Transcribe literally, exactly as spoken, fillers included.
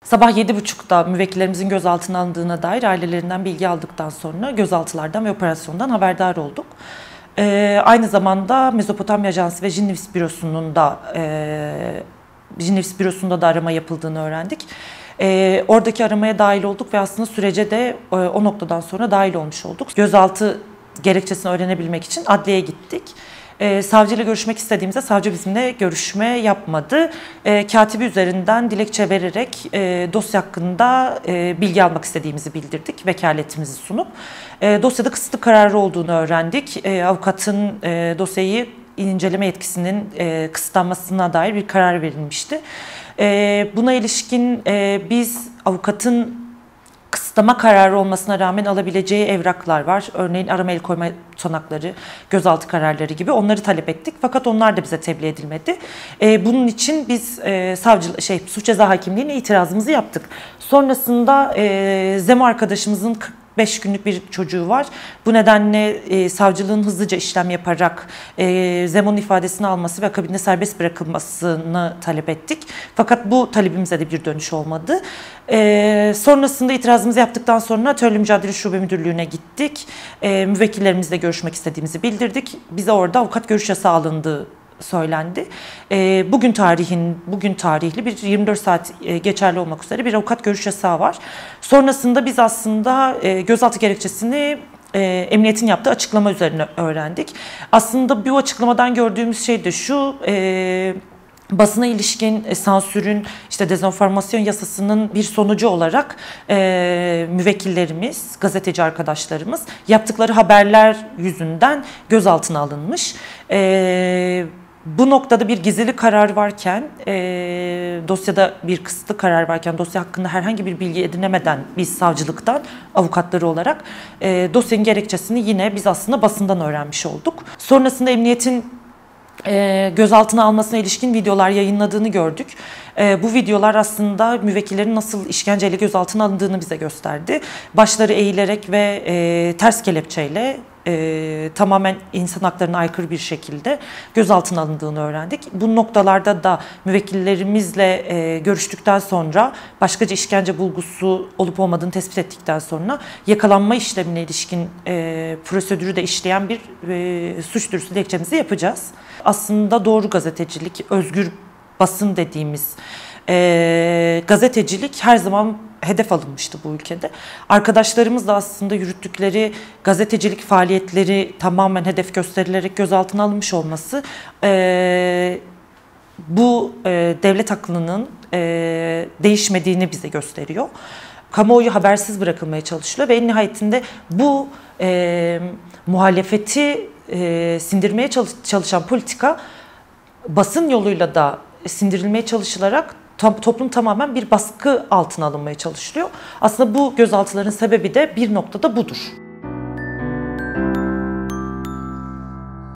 Sabah yedi buçukta müvekkillerimizin gözaltına alındığına dair ailelerinden bilgi aldıktan sonra gözaltılardan ve operasyondan haberdar olduk. Ee, aynı zamanda Mezopotamya Ajansı ve Jinnevis Bürosu'nun da e, Jinnevis Bürosu'nda da arama yapıldığını öğrendik. Ee, oradaki aramaya dahil olduk ve aslında sürece de e, o noktadan sonra dahil olmuş olduk. Gözaltı gerekçesini öğrenebilmek için adliyeye gittik. E, savcıyla görüşmek istediğimizde savcı bizimle görüşme yapmadı. E, katibi üzerinden dilekçe vererek e, dosya hakkında e, bilgi almak istediğimizi bildirdik, vekaletimizi sunup. E, dosyada kısıtlı kararı olduğunu öğrendik. E, avukatın e, dosyayı inceleme yetkisinin e, kısıtlanmasına dair bir karar verilmişti. E, buna ilişkin e, biz avukatın kısıtlama kararı olmasına rağmen alabileceği evraklar var. Örneğin arama el koyma tutanakları, gözaltı kararları gibi onları talep ettik. Fakat onlar da bize tebliğ edilmedi. E, bunun için biz e, savcı şey suç ceza hakimliğine itirazımızı yaptık. Sonrasında e, Zemo arkadaşımızın kırk beş günlük bir çocuğu var. Bu nedenle e, savcılığın hızlıca işlem yaparak e, Zemo'nun ifadesini alması ve akabinde serbest bırakılmasını talep ettik. Fakat bu talebimize de bir dönüş olmadı. E, sonrasında itirazımızı yaptıktan sonra Terörle Mücadele Şube Müdürlüğü'ne gittik. E, müvekkillerimizle görüşmek istediğimizi bildirdik. Bize orada avukat görüş yasağı alındığı söylendi. E, bugün tarihin bugün tarihli bir yirmi dört saat e, geçerli olmak üzere bir avukat görüş yasağı var. Sonrasında biz aslında e, gözaltı gerekçesini e, emniyetin yaptığı açıklama üzerine öğrendik. Aslında bu açıklamadan gördüğümüz şey de şu: e, basına ilişkin e, sansürün, işte dezenformasyon yasasının bir sonucu olarak e, müvekkillerimiz, gazeteci arkadaşlarımız yaptıkları haberler yüzünden gözaltına alınmış. E, Bu noktada bir gizlilik kararı varken, e, dosyada bir kısıtlı karar varken, dosya hakkında herhangi bir bilgi edinemeden biz savcılıktan, avukatları olarak e, dosyanın gerekçesini yine biz aslında basından öğrenmiş olduk. Sonrasında emniyetin e, gözaltına almasına ilişkin videolar yayınladığını gördük. E, bu videolar aslında müvekkillerin nasıl işkenceyle gözaltına alındığını bize gösterdi. Başları eğilerek ve e, ters kelepçeyle E, tamamen insan haklarına aykırı bir şekilde gözaltına alındığını öğrendik. Bu noktalarda da müvekkillerimizle e, görüştükten sonra, başkaca işkence bulgusu olup olmadığını tespit ettikten sonra yakalanma işlemine ilişkin e, prosedürü de işleyen bir e, suç duyurusu dilekçemizi yapacağız. Aslında doğru gazetecilik, özgür basın dediğimiz e, gazetecilik her zaman hedef alınmıştı bu ülkede. Arkadaşlarımız da aslında yürüttükleri gazetecilik faaliyetleri tamamen hedef gösterilerek gözaltına alınmış olması e, bu e, devlet aklının e, değişmediğini bize gösteriyor. Kamuoyu habersiz bırakılmaya çalışılıyor ve en nihayetinde bu e, muhalefeti e, sindirmeye çalışan politika basın yoluyla da sindirilmeye çalışılarak toplum tamamen bir baskı altına alınmaya çalışılıyor. Aslında bu gözaltıların sebebi de bir noktada budur.